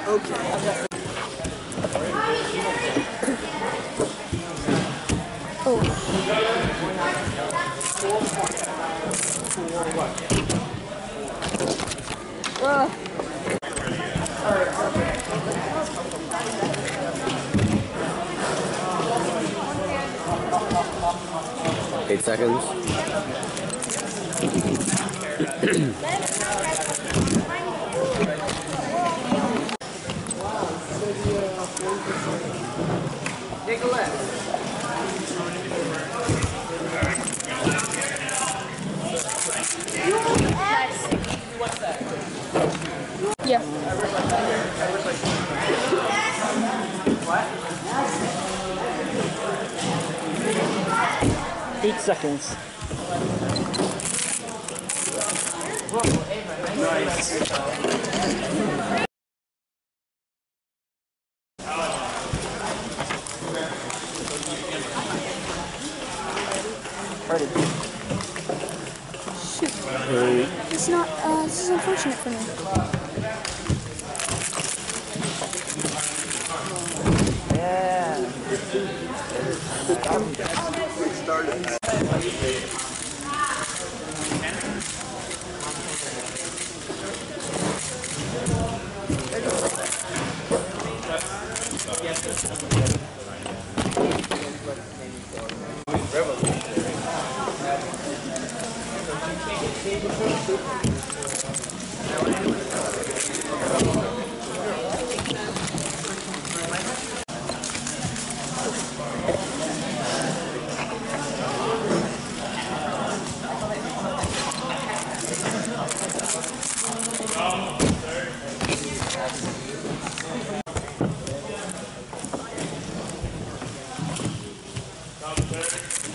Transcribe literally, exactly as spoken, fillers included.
Okay. Oh. Uh. Eight seconds. Take a left. What's that? Yeah. Eight seconds. Nice. Shoot. It's not, uh, this is unfortunate for me. Yeah. Top third.